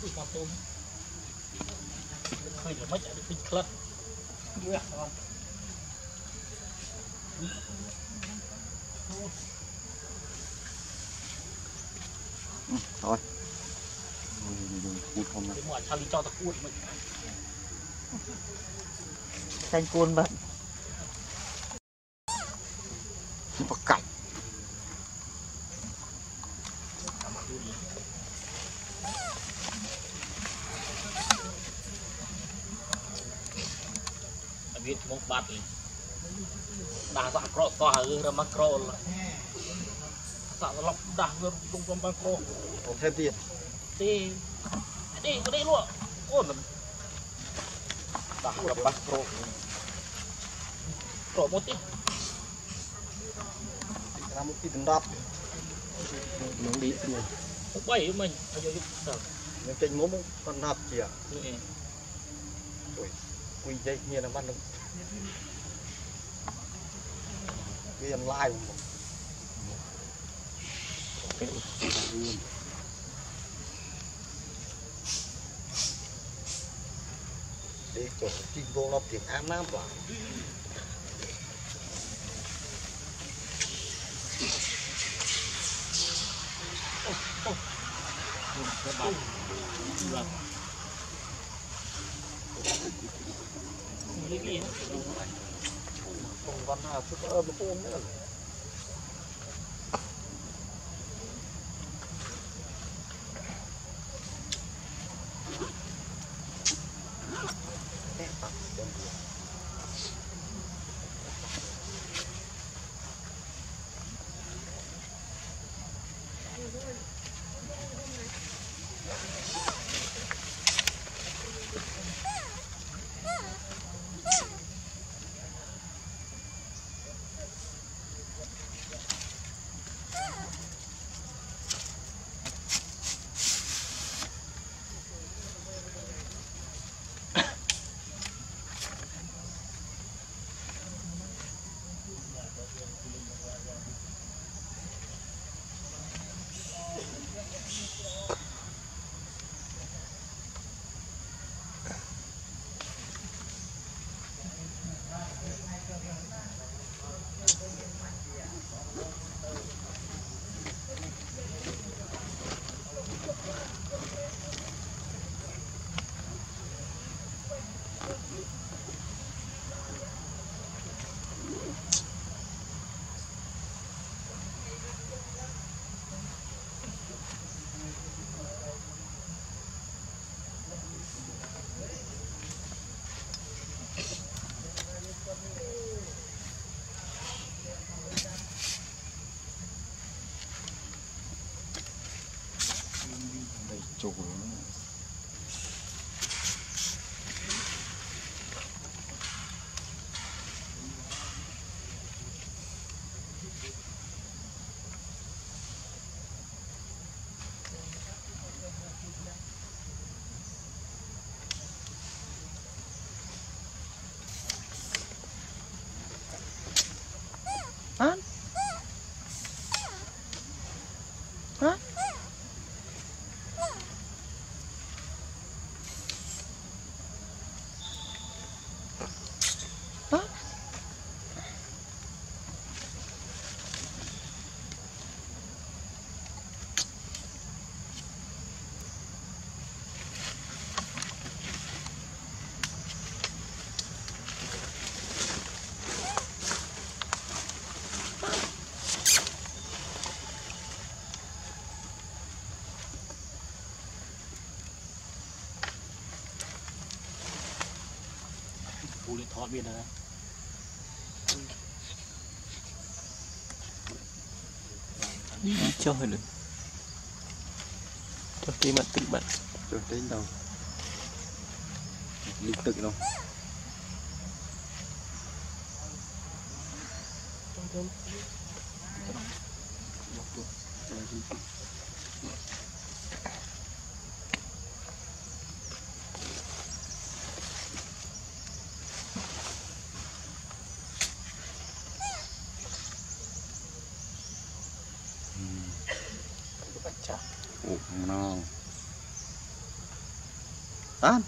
con tôm hơi là mất được tinh khất dưới không thôi không cái mỏ sao đi cho ta cuốn mình thành cuốn bận bắt cặp biết một bát đa dạng cọ to hơn macro là dạng lọc đa hơn trong macro còn thêm tiền đi cái đấy luôn ôn đa là macro pro một tí làm một tí từng đập muốn đi rồi bảy mình bây giờ giúp nhưng trên mỗi con đập chỉ à quy dây như là ban đầu cái ăn lai để chỗ chim vô nó tiếng ám nám vào không con nào cứ có ôm ôm nữa chụp hả hả phụ điện thoại bên này đi chơi được cho tí mặt tự bận rồi đến đâu liên tự đâu no Ăn.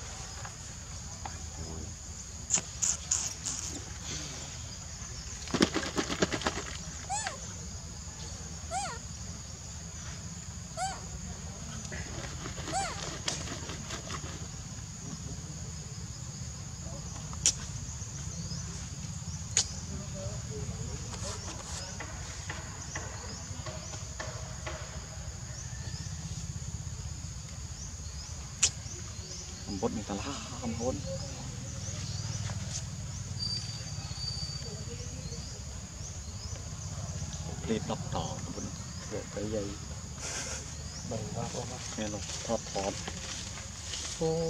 Bột mình ta lá không hôn lên đọc đỏ bộ cái dây bằng qua con nghe nó thọt thọt ô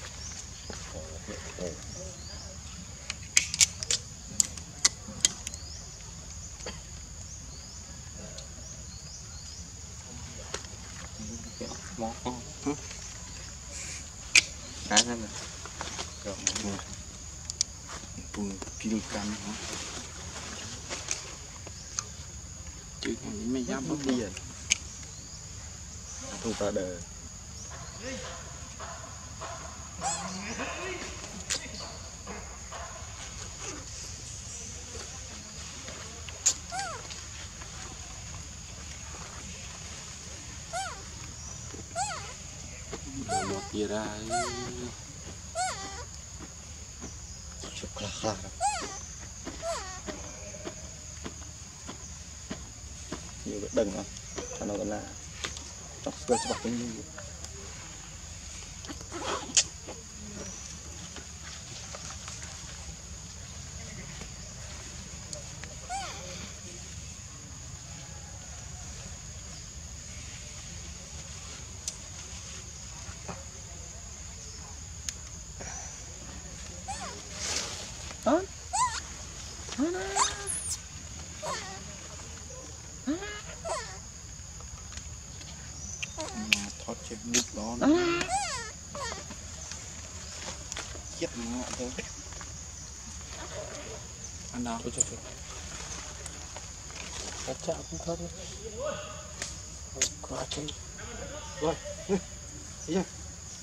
mó cái này nè rồi bùn kilo cam hả chứ còn mấy dám bóc đi rồi thu ta đời một kia ra chụp khla nhiều cái đừng không thằng nào là chọc cơ cho bạc cái gì thoát chết nước đó chết ngọ thôi anh nào các chạm cũng thoát đi quá chơi rồi đi ra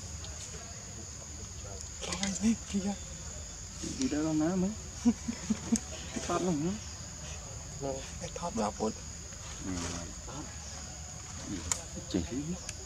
thôi đi kia đi đâu đâu má mấy thoát luôn nữa thoát vào bột chỉ